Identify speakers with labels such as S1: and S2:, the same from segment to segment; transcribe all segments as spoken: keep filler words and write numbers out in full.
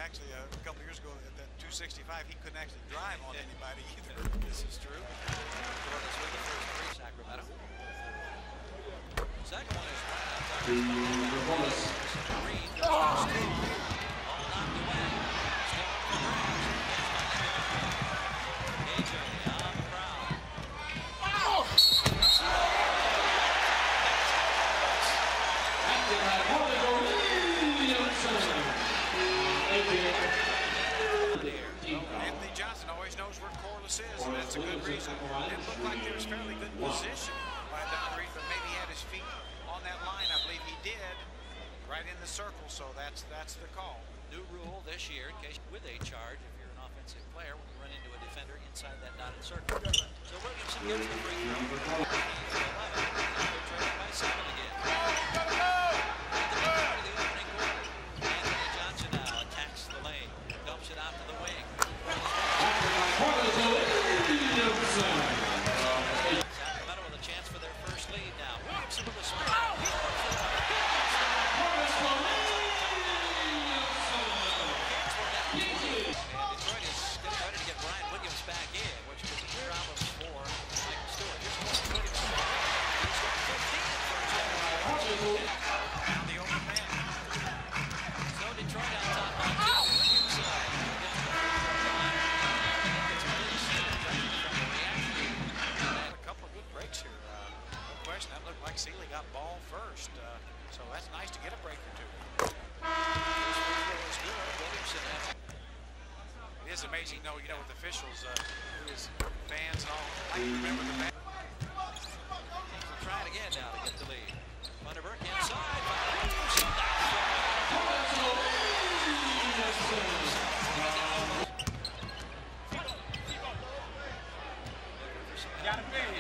S1: actually uh, a couple years ago at that two sixty-five, he couldn't actually drive on anybody either.
S2: This is true. Corliss with the first three, Sacramento. Second one is right outside. Corliss. Green goes to the steal. All knocked away. Still up for grabs. A J on the prowl. Oh! Arco
S1: Anthony Johnson always knows where Corliss is, and that's a good reason. It looked like there was fairly good position by Don Reed, but maybe he had his feet on that line. I believe he did, right in the circle, so that's that's the call.
S2: New rule this year, in case with a charge, if you're an offensive player, when you run into a defender inside that dotted circle. So Williamson gets the free throw. They're trailing by seven again. At the beginning of the opening quarter, Anthony Johnson now attacks the lane, dumps it out to the wing. Sacramento with a chance for their first lead now. Williamson with a spin. Detroit is getting ready to get Brian Williams back in, which could be problems for Michael Stewart. Here's Corliss Williamson. He's got fifteen in first half.
S1: Now the open man.
S2: So Detroit on top by two. Williamson.
S1: A couple of good breaks here. Uh, no question. That looked like Sealy got ball first, uh, so that's nice to get a break or two.
S2: Williamson has
S1: It is amazing, though, you know, with officials, uh, his fans and all, I can remember the fans.
S2: We'll try it again now to get the lead. Thunderbird inside.
S1: Got him there.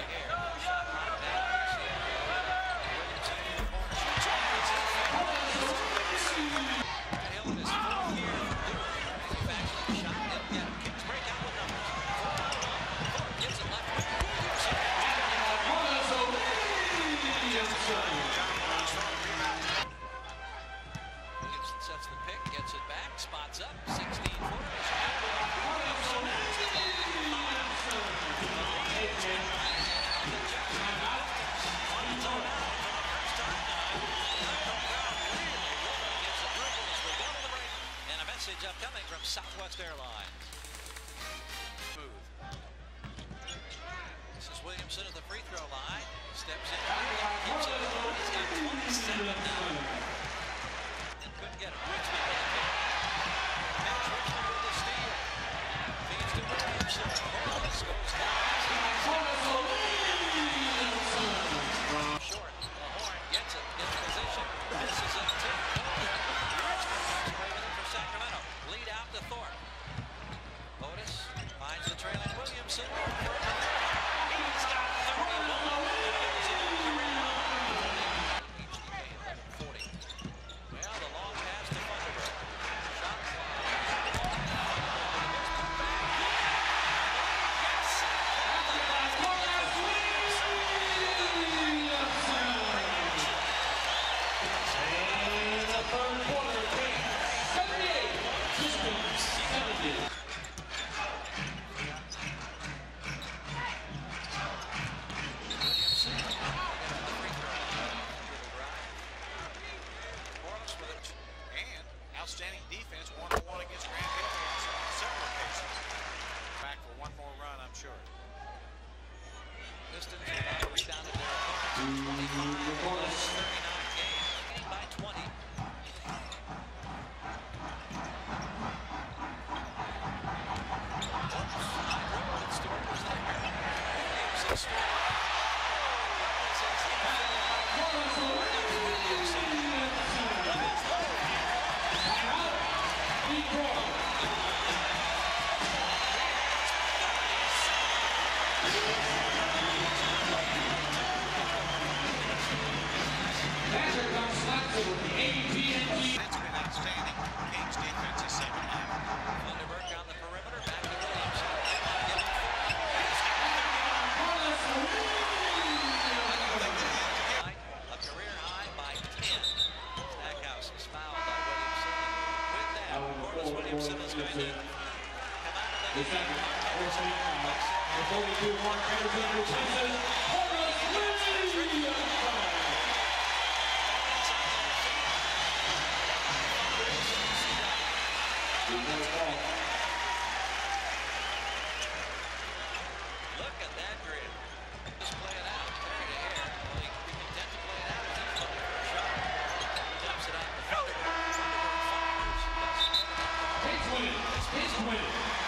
S2: Williamson sets the pick, gets it back, spots up, sixteen footers. And a message upcoming from Southwest Airlines. Smooth. This is Williamson at the free throw line. Steps in, keeps it on. He's got twenty-seven now. And couldn't get it. Richmond with the kick. Mitch Richmond with the steal. Feeds to Williamson. Corliss goes down. Short. Lahorn gets it. Gets position. Misses it. Tip. Richmond comes away with it for Sacramento. Lead out to Thorpe. Otis finds the trailing Williamson. He's got thirty-one. Well, the long pass to Thunderbird. Shot clock. Yes!
S3: The third quarter, seventy-eight. Pistons seventy.
S1: Outstanding defense, one-on-one against Grand Hill on several occasions. Back for one more run, I'm sure.
S2: Pistons are not rebounded their opponents in twenty-five, thirty-nine games, leading by twenty. Stewart was there. Williamson scored.
S1: That's been outstanding. Kings defense is second half.
S2: Thunderbird on the perimeter, back to Williamson. A career high by ten. Stackhouse is fouled by Williamson. With that, Corliss Williamson
S3: Williamson. The second, forcing foul. The forty-two mark, Anderson replaces Corliss Williamson.
S2: Look at that grid. Just play it out, hair to hair. Well, he can be content to play it out if he's looking for a shot. He dumps it on the Thunderbird. Thunderbird fires.
S3: Kings win it. Kings win it.